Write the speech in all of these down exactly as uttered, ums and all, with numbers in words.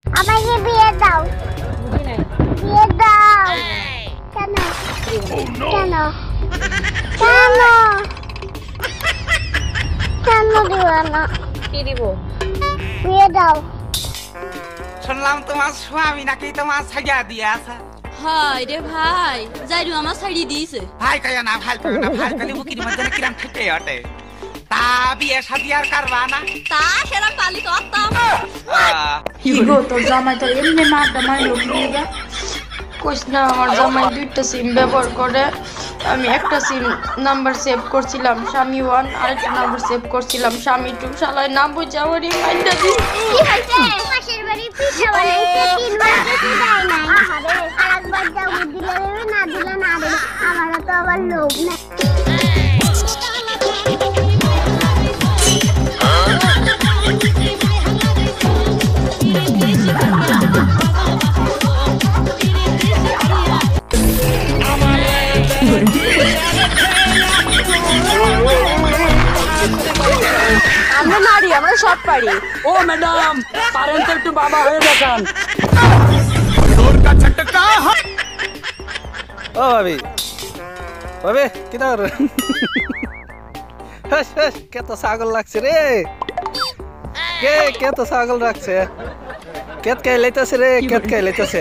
আমাকে বিয়ে দাও বিয়ে দাও কেন কেন কেন কেন দিবা না কি দিব বিয়ে দাও শুনলাম তোমার স্বামী নাকি তোমার ছাইয়া দিয়ে আছে হাই রে ভাই যাইরু আমার ছাড়ি দিয়েছে ভাই কয় না ভাই কয় না ভাই কালি বুকির মধ্যে কিরাম ঠেকে ওঠে তা বিয়ে শাদি আর করবা না তা সেরা পালি করতাম কি গো তোর জামাই তো এমনি মারটা মারলো কি কোস না আমার জামাই দুইটা সিম ব্যবহার করে আমি একটা সিম নাম্বার সেভ করছিলাম স্বামী ওয়ান আরেকটা নাম্বার সেভ করছিলাম স্বামী টু শালায় না বুঝে আমারই মাইন্ডা দি কি হইছে পাশের বাড়ি পিঠা বানাইছে তিনবার কিছু দেয় নাই আরে আরেকবার যাও দিলে না দিলে না দিলে আমারও তো আবার লোভ না আমরা নারী আমরা সব পারি ও ম্যাডাম পারেন তো একটু বাবা হয়ে দেখান ও ভাবি ভাবি কি দর হস হস কে তো ছাগল লাগছে রে কে কে তো ছাগল রাখছে কেত কে লইতাছে রে কেত কে লইতাছে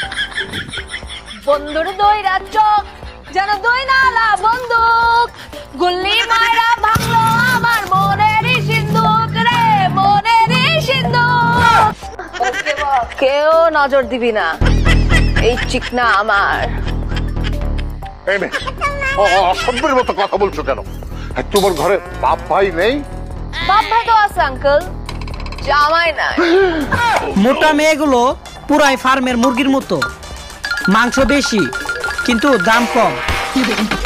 বন্ধুর দইরা চোখ যেন দই নালা বন্দুক গুল্লি মারা ভাঙলো আমার মনেরই সিন্ধুক রে মনেরই সিন্ধুক কেউ নজর দিবি না এই চিকনা আমার এই নে অসভ্যের মতো কথা বলছো কেন তোমার ঘরে বাপ ভাই নেই বাপ ভাই তো আছে আঙ্কেল জামাই নাই মোটা মেয়েগুলো পুরাই ফার্মের মুরগির মতো মাংস বেশি কিন্তু দাম কম